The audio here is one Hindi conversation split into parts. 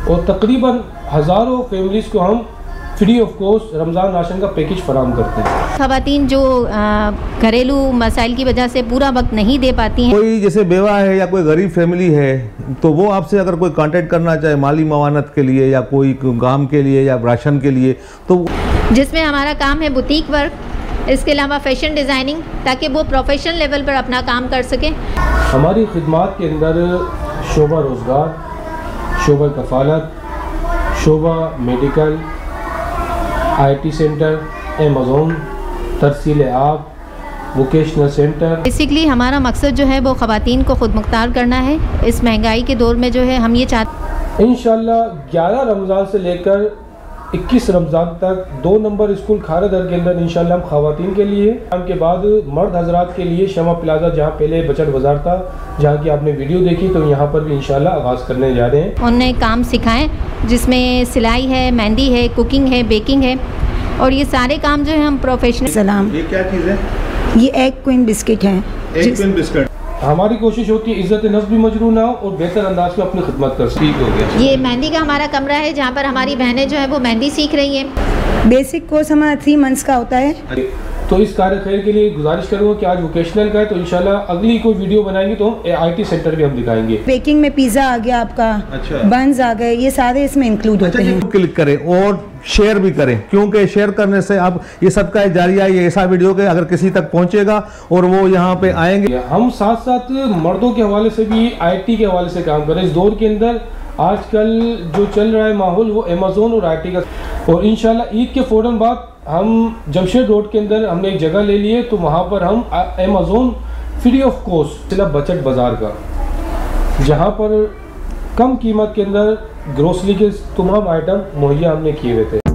ख़वातीन जो घरेलू मसाइल की वजह से पूरा वक्त नहीं दे पाती हैं, कोई जैसे बेवा है या कोई गरीब फैमिली है तो वो आपसे अगर कोई कांटेक्ट करना चाहे माली मवानत के लिए या कोई काम के लिए या राशन के लिए, तो जिसमें हमारा काम है बुटीक वर्क, इसके अलावा फैशन डिज़ाइनिंग, ताकि वो प्रोफेशनल लेवल पर अपना काम कर सकें। हमारी खिदमात के अंदर शोबा रोज़गार, शोबा कफ़ालत, शोबा मेडिकल, IT सेंटर, अमेज़न, तरसील आब, वोकेशनल सेंटर। बेसिकली हमारा मकसद जो है वो ख़वातीन को ख़ुद मुख्तार करना है। इस महंगाई के दौर में जो है हम ये चाहते हैं इंशाल्लाह 11 रमज़ान से लेकर 21 रमज़ान तक 2 नंबर स्कूल खारदर के अंदर इंशाल्लाह हम ख़वातीन के लिए, शाम के बाद मर्द हजरात के लिए शमा प्लाजा, जहाँ पहले बचत बाज़ार था, जहाँ की आपने वीडियो देखी, तो यहाँ पर भी इंशाल्लाह आगाज़ करने जा रहे हैं। उन्हें काम सिखाएं जिसमें सिलाई है, मेहंदी है, कुकिंग है, बेकिंग है, और ये सारे काम जो है हम प्रोफेशनल। सलाम, ये क्या चीज़ है? ये एग क्वीन बिस्किट हैं। Egg queen biscuit. हमारी कोशिश होती है इज़्ज़त नफ्स भी मजरू ना हो और बेहतर अंदाज में अपनी खिदमत कर सकें। ठीक हो गया। ये मेहंदी का हमारा कमरा है जहाँ पर हमारी बहनें जो है वो मेहंदी सीख रही हैं। बेसिक कोर्स हमारा 3 मंथ्स का होता है। तो इस कार्य खैर के लिए गुजारिश करूँगा कि आज वोकेशनल का है, तो इंशाल्लाह अगली कोई वीडियो बनाएंगे तो हम IT सेंटर भी हम दिखाएंगे। बेकिंग में पिज़्ज़ा आ गया आपका, अच्छा। बंस आ गए, ये सारे इसमें इंक्लूड होते हैं। क्लिक करें और शेयर भी करें, क्योंकि शेयर करने से अब ये सबका जारिया, ये ऐसा वीडियो के अगर किसी तक पहुंचेगा और वो यहाँ पे आएंगे। हम साथ साथ मर्दों के हवाले से भी IT के हवाले से काम करें। इस दौर के अंदर आजकल जो चल रहा है माहौल वो अमेज़न और IT का, और इंशाल्लाह ईद के फ़ौरन बाद हम जमशेद रोड के अंदर हमने एक जगह ले ली है, तो वहाँ पर हम अमेज़न फ्री ऑफ कॉस्ट सिला बचत बाज़ार का, जहाँ पर कम कीमत के अंदर ग्रोसरी के तमाम आइटम मुहैया हमने किए हुए थे।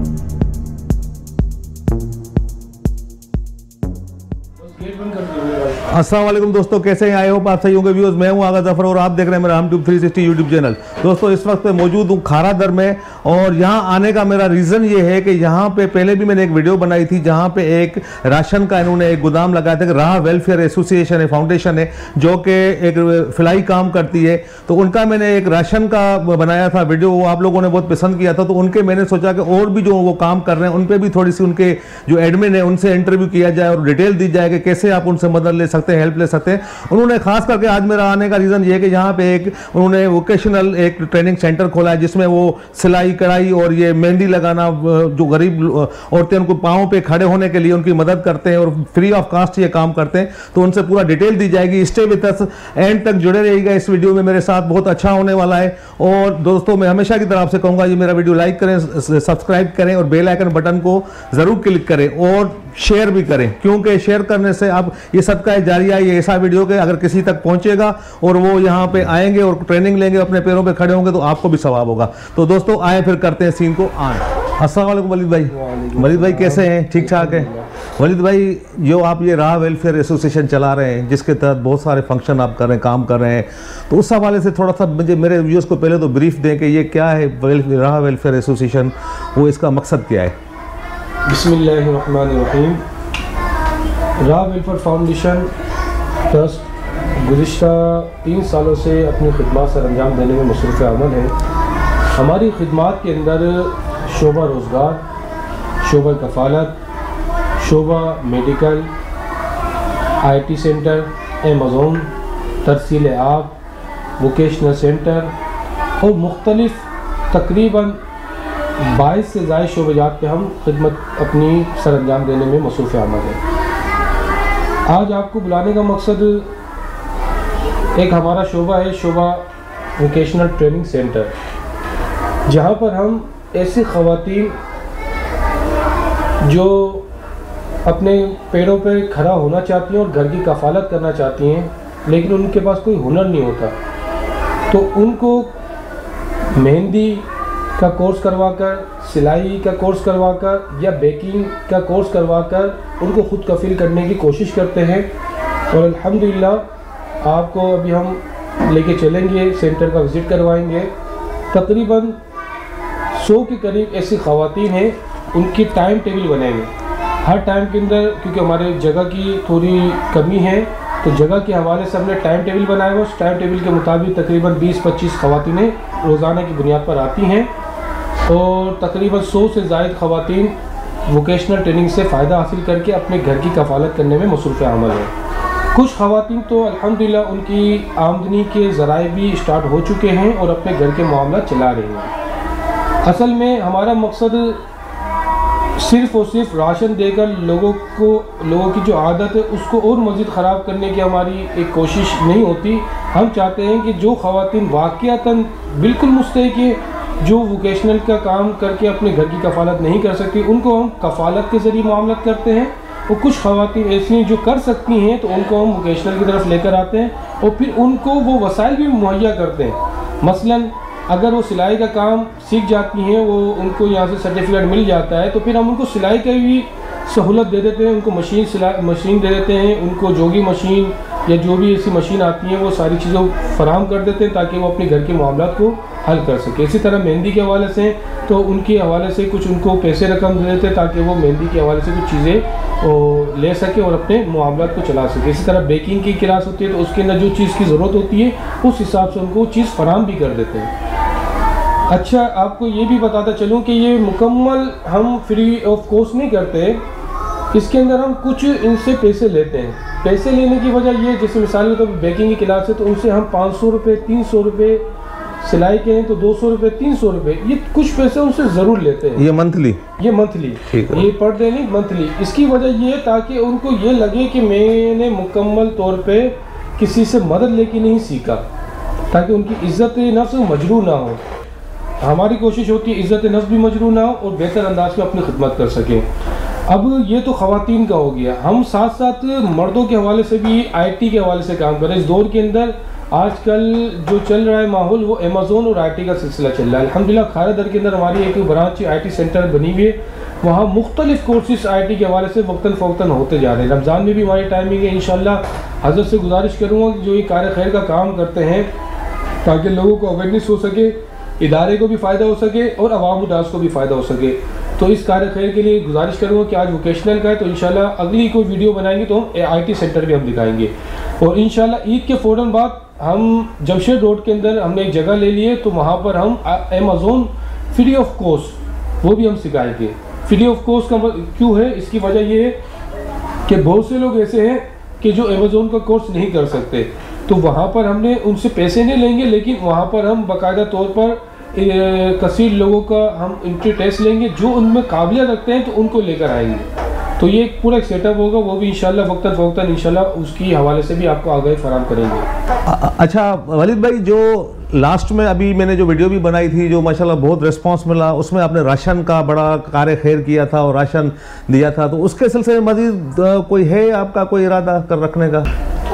अस्सलाम वालेकुम दोस्तों, कैसे हैं? आए हो आप सही होंगे व्यूअर्स। मैं हूं आगा जफर और आप देख रहे हैं मेरा हम 360 यूट्यूब चैनल। दोस्तों इस वक्त पे मौजूद हूं खारादर में, और यहां आने का मेरा रीज़न ये है कि यहां पे पहले भी मैंने एक वीडियो बनाई थी जहां पे एक राशन का इन्होंने एक गोदाम लगाया था। राह वेलफेयर एसोसिएशन है, फाउंडेशन है, जो कि एक फिलाई काम करती है, तो उनका मैंने एक राशन का बनाया था वीडियो, वो आप लोगों ने बहुत पसंद किया था। तो उनके मैंने सोचा कि और भी जो वो काम कर रहे हैं उन पर भी थोड़ी सी उनके जो एडमिन है उनसे इंटरव्यू किया जाए और डिटेल दी जाए कि कैसे आप उनसे मदद ले सकते हैं, हेल्प ले सकते हैं। उन्होंने खास करके आज मेरा आने का रीज़न ये है कि यहाँ पे एक उन्होंने वोकेशनल एक ट्रेनिंग सेंटर खोला है, जिसमें वो सिलाई कढ़ाई और ये मेहंदी लगाना, जो गरीब औरतें उनको पाँव पे खड़े होने के लिए उनकी मदद करते हैं और फ्री ऑफ कास्ट ये काम करते हैं। तो उनसे पूरा डिटेल दी जाएगी। स्टे विद अस, एंड तक जुड़े रहिएगा इस वीडियो में, मेरे साथ बहुत अच्छा होने वाला है। और दोस्तों मैं हमेशा की तरफ से कहूँगा ये मेरा वीडियो लाइक करें, सब्सक्राइब करें और बेल आइकन बटन को ज़रूर क्लिक करें और शेयर भी करें, क्योंकि शेयर करने से अब ये सबका जारिया, ये ऐसा वीडियो के अगर किसी तक पहुंचेगा और वो यहाँ पे आएंगे और ट्रेनिंग लेंगे, अपने पैरों पे खड़े होंगे, तो आपको भी सवाब होगा। तो दोस्तों आए फिर करते हैं सीन को ऑन। अस्सलाम वालेकुम वलीद भाई। वलीद भाई कैसे हैं? ठीक ठाक है। वलीद भाई, जो आप ये राह वेलफेयर एसोसिएशन चला रहे हैं, जिसके तहत बहुत सारे फंक्शन आप कर रहे हैं, काम कर रहे हैं, तो उस हवाले से थोड़ा सा मुझे मेरे व्यूअर्स को पहले तो ब्रीफ दें कि ये क्या है राह वेलफेयर एसोसिएशन, वो इसका मकसद क्या है? बिस्मिल्लाहिर्रहमानिर्रहीम। राह वेलफेयर फाउंडेशन ट्रस्ट गुज़िश्ता 3 सालों से अपनी खिदमत सर अंजाम देने में मसरूफ़ अमल है। हमारी खिदमत के अंदर शोबा रोज़गार, शोबा कफ़ालत, शोबा मेडिकल, IT सेंटर, अमेज़न, तरसील आब, वोकेशनल सेंटर और मुख्तलिफ़ तकरीबन 22 से ज़ायद शोबेजात पे हम खिदमत अपनी सर अंजाम देने में मसरूफ़ अमल है। आज आपको बुलाने का मकसद एक हमारा शोबा है, शोबा वोकेशनल ट्रेनिंग सेंटर, जहाँ पर हम ऐसी ख़वातीन जो अपने पैरों पर खड़ा होना चाहती हैं और घर की कफ़ालत करना चाहती हैं, लेकिन उनके पास कोई हुनर नहीं होता, तो उनको मेहंदी का कोर्स करवाकर, सिलाई का कोर्स करवाकर या बेकिंग का कोर्स करवाकर उनको खुद कफ़ील करने की कोशिश करते हैं। और अल्हम्दुलिल्लाह आपको अभी हम लेके चलेंगे, सेंटर का विज़िट करवाएंगे। तकरीबन 100 के करीब ऐसी ख़वातीन हैं, उनकी टाइम टेबल बनाएंगे हर टाइम के अंदर, क्योंकि हमारे जगह की थोड़ी कमी है, तो जगह के हवाले से हमने टाइम टेबल बनाया हुआ। उस टाइम टेबल के मुताबिक तकरीबन 20-25 ख़वातीनें रोज़ाना की बुनियाद पर आती हैं और तकरीबन 100 से ज़ायद ख़वातीन वोकेशनल ट्रेनिंग से फ़ायदा हासिल करके अपने घर की कफ़ालत करने में मसरूफ़ अमल है। कुछ ख़वातीन तो अल्हम्दुलिल्लाह उनकी आमदनी के ज़राए भी स्टार्ट हो चुके हैं और अपने घर के मामला चला रही हैं। असल में हमारा मकसद सिर्फ़ और सिर्फ राशन देकर लोगों की जो आदत है उसको और मज़ीद ख़राब करने की हमारी एक कोशिश नहीं होती। हम चाहते हैं कि जो ख़वातीन वाक़ियतन बिल्कुल मुस्तहिक़ है, जो वोकेशनल का काम करके अपने घर की कफ़ालत नहीं कर सकती, उनको हम कफ़ालत के ज़रिए मामलत करते हैं और कुछ ख़वातीन ऐसी हैं जो कर सकती हैं तो उनको हम वोकेशनल की तरफ लेकर आते हैं और फिर उनको वो वसाइल भी मुहैया करते हैं। मसलन अगर वो सिलाई का काम सीख जाती हैं, वो उनको यहाँ से सर्टिफिकेट मिल जाता है, तो फिर हम उनको सिलाई का भी सहूलत दे देते हैं, उनको मशीन दे देते हैं, उनको जोगी मशीन या जो भी ऐसी मशीन आती हैं वो सारी चीज़ें फराहम कर देते हैं ताकि वो अपने घर के मामलात को हल कर सके। इसी तरह मेहंदी के हवाले से तो उनके हवाले से कुछ उनको पैसे रकम दे देते हैं ताकि वो मेहंदी के हवाले से कुछ चीज़ें ले सके और अपने मामलात को चला सके। इसी तरह बेकिंग की क्लास होती है तो उसके अंदर जो चीज़ की ज़रूरत होती है उस हिसाब से उनको चीज़ फराहम भी कर देते हैं। अच्छा, आपको ये भी बताता चलूँ कि ये मुकम्मल हम फ्री ऑफ कॉस्ट नहीं करते, इसके अंदर हम कुछ इनसे पैसे लेते हैं। पैसे लेने की वजह ये, जैसे मिसाल में तो बेकिंग की क्लास है तो उनसे हम 500 रुपये 300 रुपये, सिलाई के हैं तो 200 रुपये 300 रुपये, ये कुछ पैसे उनसे ज़रूर लेते हैं। ये मंथली ये पर डे नहीं, मंथली। इसकी वजह ये ताकि उनको ये लगे कि मैंने मुकम्मल तौर पे किसी से मदद लेके नहीं सीखा, ताकि उनकी इज़्ज़त नफ्स मजरू ना हो। हमारी कोशिश होती है इज़्ज़त नफ्स भी मजरू ना हो और बेहतर अंदाज में अपनी खिदमत कर सकें। अब ये तो ख़वातीन का हो गया, हम साथ साथ मर्दों के हवाले से भी IT के हवाले से काम कर रहे हैं। इस दौर के अंदर आजकल जो चल रहा है माहौल वो अमेज़ोन और IT का सिलसिला चल रहा है। अल्हम्दुलिल्लाह खारदर के अंदर हमारी एक ब्रांच IT सेंटर बनी हुई है, वहाँ मुख्तलिफ़ कोर्सेज़ IT के हवाले से वक्तन फ़वक्तन होते जा रहे हैं। रमज़ान में भी हमारी टाइमिंग है। इंशाअल्लाह हज़रत से गुजारिश करूँगा कि जो ये कार खैर का काम करते हैं ताकि लोगों को अवेयरनेस हो सके, इदारे को भी फ़ायदा हो सके और अवाम उदास को भी फ़ायदा हो सके। तो इस कार्य खैर के लिए गुजारिश करूँगा कि आज वोकेशनल का है तो इंशाल्लाह अगली कोई वीडियो बनाएंगे तो हम IT सेंटर भी हम दिखाएंगे। और इंशाल्लाह ईद के फ़ौरन बाद हम जमशेद रोड के अंदर हमने एक जगह ले ली है तो वहाँ पर हम अमेज़ोन फ्री ऑफ कॉस्ट वो भी हम सिखाएंगे। फ्री ऑफ कॉस्ट का क्यों है, इसकी वजह ये है कि बहुत से लोग ऐसे हैं कि जो अमेज़ोन का कोर्स नहीं कर सकते, तो वहाँ पर हमने उनसे पैसे नहीं लेंगे, लेकिन वहाँ पर हम बाकायदा तौर पर कसीर लोगों का हम इंट्री टेस्ट लेंगे, जो उनमें काबिलियत रखते हैं तो उनको लेकर आएंगे। तो ये पूरा एक सेटअप होगा, वो भी इंशाल्लाह वक्तन फ़वक्तन इंशाल्लाह उसकी हवाले से भी आपको आगाही फराहम करेंगे। अच्छा वलीद भाई, जो लास्ट में अभी मैंने जो वीडियो भी बनाई थी जो माशाल्लाह बहुत रिस्पांस मिला, उसमें आपने राशन का बड़ा कार्य खैर किया था और राशन दिया था, तो उसके सिलसिले में मज़ीद कोई है आपका कोई इरादा कर रखने का?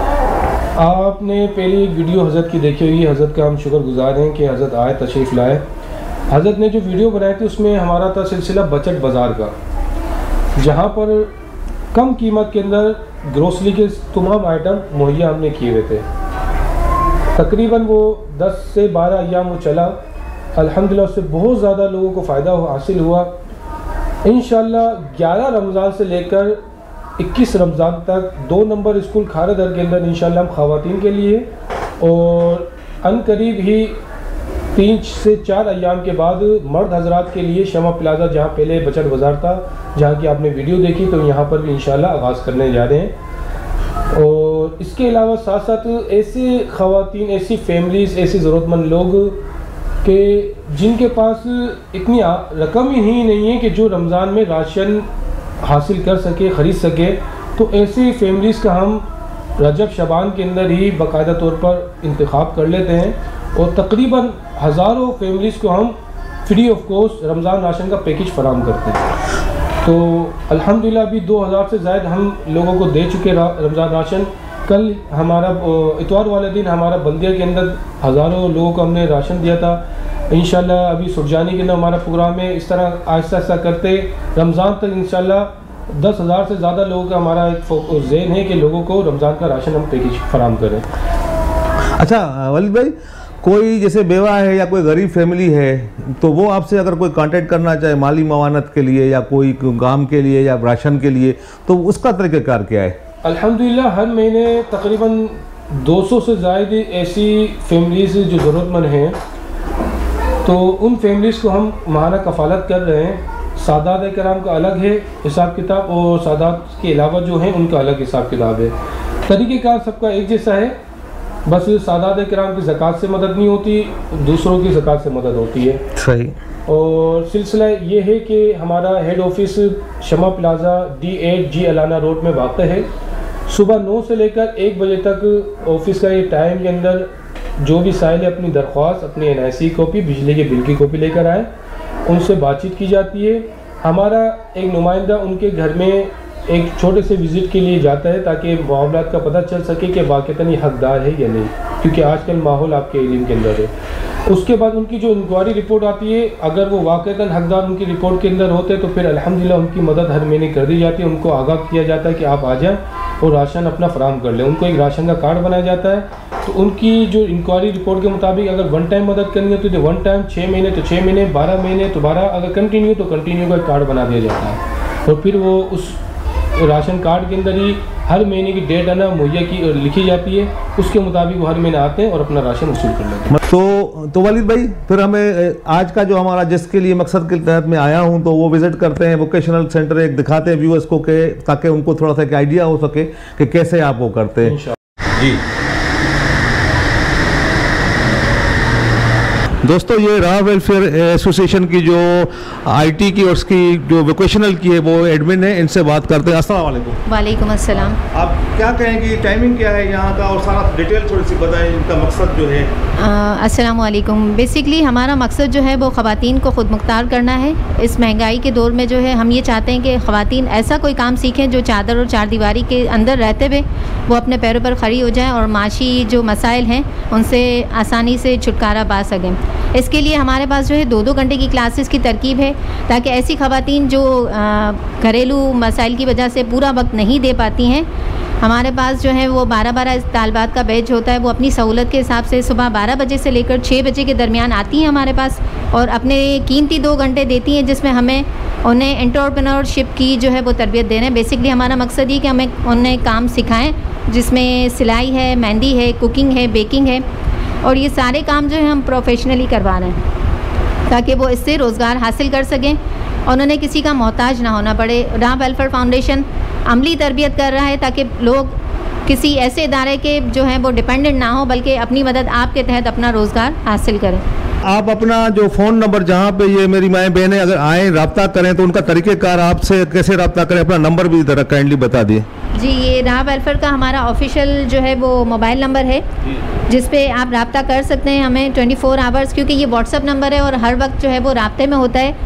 आपने पहले एक वीडियो हज़रत की देखी होगी, हज़रत का हम शुक्रगुजार हैं कि हज़रत आए तशरीफ़ लाए। हज़रत ने जो वीडियो बनाई थी उसमें हमारा था सिलसिला बचत बाज़ार का, जहाँ पर कम कीमत के अंदर ग्रोसरी के तमाम आइटम मुहैया हमने किए हुए थे। तकरीबन वो 10 से 12 अय्याम वो चला। अल्हम्दुलिल्लाह उससे बहुत ज़्यादा लोगों को फ़ायदा हासिल हुआ। इंशाअल्लाह 11 रमज़ान से लेकर 21 रमज़ान तक 2 नंबर स्कूल खारदर के अंदर इंशाअल्लाह हम ख़वातीन के लिए और अनकरीब ही 3 से 4 अय्याम के बाद मर्द हजरात के लिए शमा प्लाजा, जहाँ पहले बचत बाज़ार था, जहाँ की आपने वीडियो देखी, तो यहाँ पर भी इंशाअल्लाह आगाज़ करने जा रहे हैं। और इसके अलावा साथ साथ ऐसे ख़वातीन, ऐसी फैमिलीज़, ऐसे ज़रूरतमंद लोग के जिनके पास इतनी रकम ही नहीं है कि जो रमज़ान में राशन हासिल कर सके, ख़रीद सके, तो ऐसी फैमिलीज़ का हम रजब शबान के अंदर ही बाकायदा तौर पर इंतखाब कर लेते हैं और तकरीबन हज़ारों फैमिलीज़ को हम free of cost Ramzan ration का पैकेज फराहम करते हैं। तो अल्हम्दुलिल्लाह अभी 2000 से ज़ायद हम लोगों को दे चुके रमज़ान राशन। कल हमारा इतवार वाले दिन हमारा बल्दिया के अंदर हज़ारों लोगों को हमने राशन दिया था। इंशाल्लाह अभी सुरजानी के अंदर हमारा प्रोग्राम है। इस तरह आहिस्ता आहिस्ता करते रमज़ान तक इंशाल्लाह 10,000 से ज़्यादा लोगों का हमारा एक ज़हन है कि लोगों को रमज़ान का राशन हम पैकेज फराहम करें। अच्छा वलीद भाई, कोई जैसे बेवा है या कोई गरीब फैमिली है तो वो आपसे अगर कोई कांटेक्ट करना चाहे माली मवानत के लिए या कोई काम के लिए या राशन के लिए, तो उसका तरीक़ाकार क्या है? अल्हम्दुलिल्लाह हर महीने तकरीबन 200 से ज़ायद ऐसी फैमिलीज़ जो ज़रूरतमंद हैं तो उन फैमिलीज़ को हम माहाना कफ़ालत कर रहे हैं। सादात कराम का अलग है हिसाब किताब और सादात के अलावा जो है उनका अलग हिसाब किताब है। तरीक़ेकार सबका एक जैसा है, बस सादात कराम की ज़कात से मदद नहीं होती, दूसरों की ज़कात से मदद होती है। सही। और सिलसिला ये है कि हमारा head office Shama plaza D8G Alana road में वाक़ है। सुबह 9 से लेकर 1 बजे तक ऑफिस का ये टाइम के अंदर जो भी साइल अपनी दरख्वास्त, अपनी NIC कॉपी, बिजली के बिल की कॉपी लेकर आए, उनसे बातचीत की जाती है। हमारा एक नुमाइंदा उनके घर में एक छोटे से विज़िट के लिए जाता है ताकि मामलात का पता चल सके कि वाक़तन ये हकदार है या नहीं, क्योंकि आजकल माहौल आपके इल्म के अंदर है। उसके बाद उनकी जो इंक्वायरी रिपोर्ट आती है, अगर वो वाक़तन हकदार उनकी रिपोर्ट के अंदर होते हैं तो फिर अल्हम्दुलिल्लाह उनकी मदद हर महीने कर दी जाती है। उनको आगाह किया जाता है कि आप आ जाएँ और राशन अपना फराहम कर लें। उनको एक राशन का कार्ड बनाया जाता है। तो उनकी जो इंक्वायरी रिपोर्ट के मुताबिक अगर वन टाइम मदद करनी है तो वन टाइम, 6 महीने तो 6 महीने, 12 महीने तो 12, अगर कंटिन्यू तो कंटिन्यू का कार्ड बना दिया जाता है। और फिर वो उस राशन कार्ड के अंदर ही हर महीने की डेट है ना मुहैया की लिखी जाती है, उसके मुताबिक वो हर महीने आते हैं और अपना राशन वसूल कर लेते हैं। तो वालिद भाई, फिर हमें आज का जो हमारा जिसके लिए मकसद के तहत मैं आया हूं, तो वो विजिट करते हैं वोकेशनल सेंटर, एक दिखाते हैं व्यूअर्स को के ताकि उनको थोड़ा सा एक आइडिया हो सके कि कैसे आप वो करते हैं। जी दोस्तों, ये राह वेलफेयर एसोसिएशन की जो IT की और उसकी जो वोकेशनल की है वो एडमिन है, इनसे बात करते हैं। अस्सलाम वालेकुम। वालेकुम अस्सलाम। आप क्या कहेंगी, टाइमिंग क्या है यहाँ का, और सारा डिटेल थोड़ी सी बताएं, इनका मकसद जो है। अस्सलाम वालेकुम। बेसिकली हमारा मकसद जो है वो ख़वातीन को ख़ुद मुख्तार करना है। इस महंगाई के दौर में जो है हम ये चाहते हैं कि ख़वातीन ऐसा कोई काम सीखें जो चादर और चारदीवारी के अंदर रहते हुए वो अपने पैरों पर खड़ी हो जाएं और माशी जो मसाइल हैं उनसे आसानी से छुटकारा पा सकें। इसके लिए हमारे पास जो है 2-2 घंटे की क्लासेस की तरकीब है, ताकि ऐसी ख़वातीन जो घरेलू मसाइल की वजह से पूरा वक्त नहीं दे पाती हैं, हमारे पास जो है वो 12-12 तालबात का बैच होता है। वो अपनी सहूलत के हिसाब से सुबह 12 बजे से लेकर 6 बजे के दरमियान आती हैं हमारे पास और अपने कीमती 2 घंटे देती हैं, जिसमें हमें उन्हें एंटरप्रेन्योरशिप की जो है वो तरबियत दे रहे हैं। बेसिकली हमारा मकसद ये कि हमें उन्हें काम सिखाएं जिसमें सिलाई है, मेहंदी है, कुकिंग है, बेकिंग है, और ये सारे काम जो है हम प्रोफेशनली करवा रहे हैं ताकि वो इससे रोज़गार हासिल कर सकें और उन्हें किसी का मोहताज ना होना पड़े। राह वेलफेयर फाउंडेशन अमली तरबियत कर रहा है ताकि लोग किसी ऐसे इदारे के जो हैं वो डिपेंडेंट ना हो, बल्कि अपनी मदद आपके तहत अपना रोज़गार हासिल करें। आप अपना जो फ़ोन नंबर, जहाँ पे ये मेरी माएँ बहनें अगर आएँ रब्ता करें तो उनका तरीक़ेकार आपसे कैसे रब्ता करें, अपना नंबर भी ज़रा काइंडली बता दिए। जी, ये राह वेलफेयर का हमारा ऑफिशियल जो है वो मोबाइल नंबर है जिस पे आप रब्ता कर सकते हैं हमें 24 आवर्स, क्योंकि ये व्हाट्सअप नंबर है और हर वक्त जो है वो राब्ते में होता है।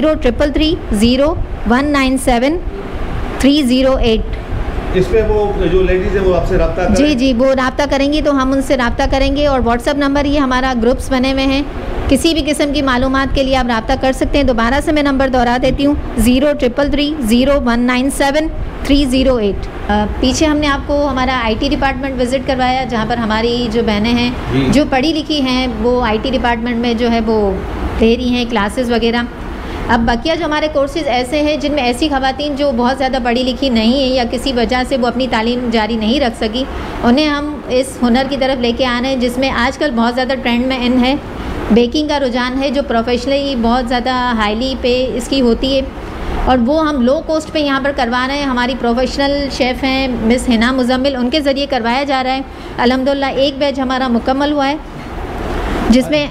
03330197 308। इस पे वो जो लेडीज़ है वो आपसे रब्ता करें? जी जी, वो रब्ता करेंगी तो हम उनसे रब्ता करेंगे। और व्हाट्सअप नंबर ये हमारा ग्रुप्स बने हुए हैं, किसी भी किस्म की मालूमात के लिए आप रब्ता कर सकते हैं। दोबारा से मैं नंबर दोहरा देती हूँ, 03330197 308। पीछे हमने आपको हमारा IT डिपार्टमेंट विज़िट करवाया, जहाँ पर हमारी जो बहनें हैं जो पढ़ी लिखी हैं वो IT डिपार्टमेंट में जो है वो दे रही हैं क्लासेस वगैरह। अब बकिया जो हमारे कोर्सेज़ ऐसे हैं जिनमें ऐसी ख़वातीन जो बहुत ज़्यादा पढ़ी लिखी नहीं है या किसी वजह से वो अपनी तालीम जारी नहीं रख सकी, उन्हें हम इस हुनर की तरफ लेके आ रहे हैं, जिसमें आजकल बहुत ज़्यादा ट्रेंड में इन है। बेकिंग का रुझान है जो प्रोफेशनली बहुत ज़्यादा हाईली पे इसकी होती है और वो हम लो कॉस्ट पे यहाँ पर करवा रहे हैं। हमारी प्रोफेशनल शेफ़ हैं मिस हिना मुज़म्मिल, उनके ज़रिए करवाया जा रहा है। अल्हम्दुलिल्लाह एक बैच हमारा मुकम्मल हुआ है जिसमें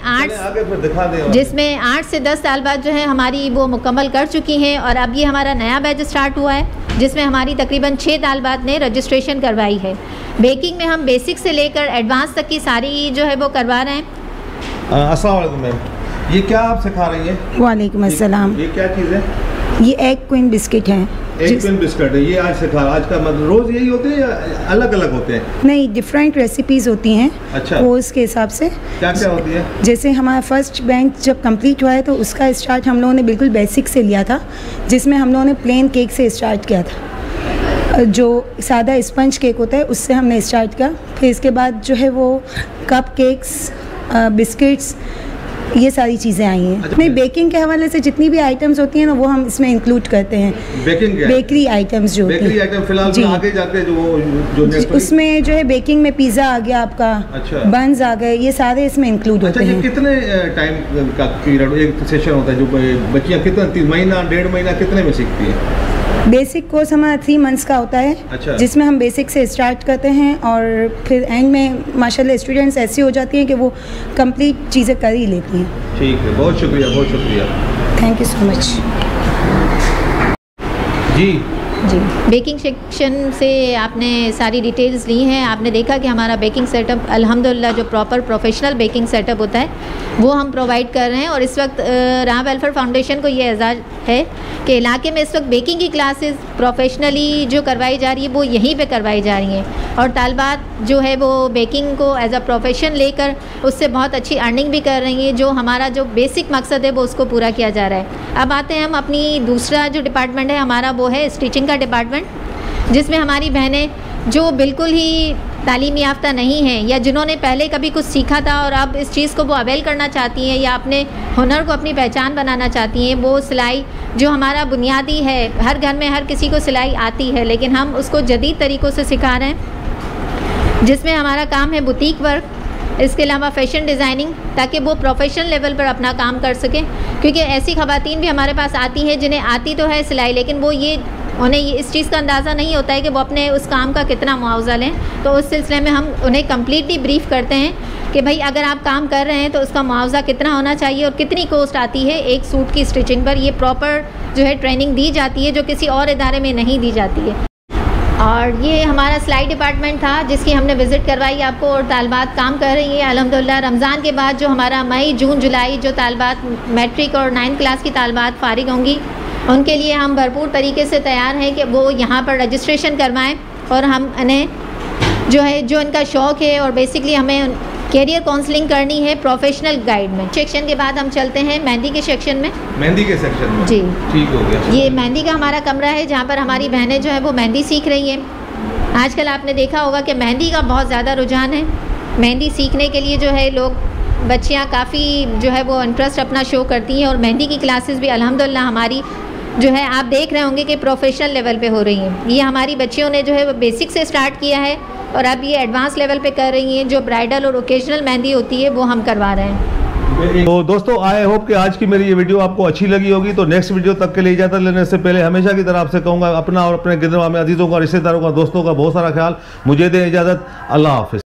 8 से 10 साल बाद जो है हमारी वो मुकम्मल कर चुकी हैं। और अब ये हमारा नया बैच स्टार्ट हुआ है जिसमें हमारी तकरीबन 6 तालबात ने रजिस्ट्रेशन करवाई है। बेकिंग में हम बेसिक से लेकर एडवांस तक की सारी जो है वो करवा रहे हैं। अस्सलाम वालेकुम मैम, ये क्या आप सिखा रही हैं? वालेकुम अस्सलाम। ये क्या चीज़ है? ये एग क्वीन बिस्किट हैं। एग क्वीन बिस्किट है, ये आज सिखा, आज का मतलब रोज़ यही होते हैं या अलग अलग होते हैं? नहीं, डिफरेंट रेसिपीज़ होती हैं। अच्छा, कोर्स के हिसाब से क्या क्या होती है? जैसे हमारा फर्स्ट बैंक जब कंप्लीट हुआ है तो उसका स्टार्ट हम लोगों ने बिल्कुल बेसिक से लिया था, जिसमें हम लोगों ने प्लेन केक से स्टार्ट किया था। जो सादा स्पंज केक होता है उससे हमने स्टार्ट किया। फिर इसके बाद जो है वो कप केक्स, बिस्किट्स, ये सारी चीज़ें आई हैं। अच्छा, नहीं, बेकिंग के हवाले से जितनी भी आइटम्स होती हैं ना वो हम इसमें इंक्लूड करते हैं। बेकरी आइटम्स जो बेकरी आइटम फिलहाल जी, आगे जाके जो नेक्स्ट उसमें जो है बेकिंग में पिज़्ज़ा आ गया आपका, अच्छा, बन्स आ गए, ये सारे इसमें इंक्लूड होते ये हैं। कितने टाइम का पीरियड एक सेशन होता है जो बच्चियाँ कितना 3 महीना 1.5 महीना कितने में सीखती है? बेसिक कोर्स हमारा 3 मंथ्स का होता है। अच्छा। जिसमें हम बेसिक से स्टार्ट करते हैं और फिर एंड में माशाल्लाह स्टूडेंट्स ऐसी हो जाती हैं कि वो कंप्लीट चीज़ें कर ही लेती हैं। ठीक है, बहुत शुक्रिया, बहुत शुक्रिया, थैंक यू सो मच। जी जी, बेकिंग सेक्शन से आपने सारी डिटेल्स ली हैं। आपने देखा कि हमारा बेकिंग सेटअप अल्हम्दुलिल्लाह जो प्रॉपर प्रोफेशनल बेकिंग सेटअप होता है वो हम प्रोवाइड कर रहे हैं। और इस वक्त राह वेलफेयर फाउंडेशन को ये एजाज़ है कि इलाके में इस वक्त बेकिंग की क्लासेस प्रोफेशनली जो करवाई जा रही है वो यहीं पे करवाई जा रही हैं। और तालबात जो है वो बेकिंग को एज अ प्रोफेशन लेकर उससे बहुत अच्छी अर्निंग भी कर रही हैं। जो हमारा जो बेसिक मकसद है वो उसको पूरा किया जा रहा है। अब आते हैं हम अपनी दूसरा जो डिपार्टमेंट है हमारा वो है स्टिचिंग का डिपार्टमेंट, जिसमें हमारी बहनें जो बिल्कुल ही तालीमी याफ्ता नहीं हैं या जिन्होंने पहले कभी कुछ सीखा था और अब इस चीज़ को वो अवेल करना चाहती हैं या अपने हुनर को अपनी पहचान बनाना चाहती हैं, वो सिलाई जो हमारा बुनियादी है, हर घर में हर किसी को सिलाई आती है लेकिन हम उसको जदीद तरीक़ों से सिखा रहे हैं, जिसमें हमारा काम है बुटीक वर्क, इसके अलावा फ़ैशन डिज़ाइनिंग, ताकि वो प्रोफेशनल लेवल पर अपना काम कर सकें। क्योंकि ऐसी ख़वातीन भी हमारे पास आती हैं जिन्हें आती तो है सिलाई लेकिन वो उन्हें इस चीज़ का अंदाज़ा नहीं होता है कि वो अपने उस काम का कितना मुआवजा लें। तो उस सिलसिले में हम उन्हें कम्प्लीटली ब्रीफ़ करते हैं कि भाई अगर आप काम कर रहे हैं तो उसका मुआवजा कितना होना चाहिए और कितनी कॉस्ट आती है एक सूट की स्टिचिंग पर। ये प्रॉपर जो है ट्रेनिंग दी जाती है जो किसी और इदारे में नहीं दी जाती है। और ये हमारा सिलाई डिपार्टमेंट था जिसकी हमने विज़िट करवाई आपको और तालबात काम कर रही है अल्हम्दुलिल्लाह। रमज़ान के बाद जो हमारा मई जून जुलाई जो तालबात मैट्रिक और 9th क्लास की तालबात फ़ारिग होंगी उनके लिए हम भरपूर तरीके से तैयार हैं कि वो यहाँ पर रजिस्ट्रेशन करवाएं और हम इन्हें जो है जो इनका शौक़ है और बेसिकली हमें कैरियर काउंसलिंग करनी है प्रोफेशनल गाइड में। सेक्शन के बाद हम चलते हैं मेहंदी के सेक्शन में। मेहंदी के सेक्शन में जी ठीक हो गया। ये मेहंदी का हमारा कमरा है जहाँ पर हमारी बहनें जो है वो मेहंदी सीख रही हैं। आजकल आपने देखा होगा कि मेहंदी का बहुत ज़्यादा रुझान है। मेहंदी सीखने के लिए जो है लोग बच्चियाँ काफ़ी जो है वो इंटरेस्ट अपना शो करती हैं और मेहंदी की क्लासेस भी अल्हम्दुलिल्लाह हमारी जो है आप देख रहे होंगे कि प्रोफेशनल लेवल पे हो रही हैं। ये हमारी बच्चियों ने जो है वो बेसिक से स्टार्ट किया है और अब ये एडवांस लेवल पे कर रही हैं। जो ब्राइडल और ओकेजनल मेहंदी होती है वो हम करवा रहे हैं। तो दोस्तों आई होप कि आज की मेरी ये वीडियो आपको अच्छी लगी होगी। तो नेक्स्ट वीडियो तक के लिए इजाज़त लेने से पहले हमेशा की तरह आपसे कहूँगा अपना और अपने गिरदवा में अजीज़ों का, रिश्तेदारों का, दोस्तों का बहुत सारा ख्याल। मुझे दें इजाज़त। अल्लाह हाफ़िज़।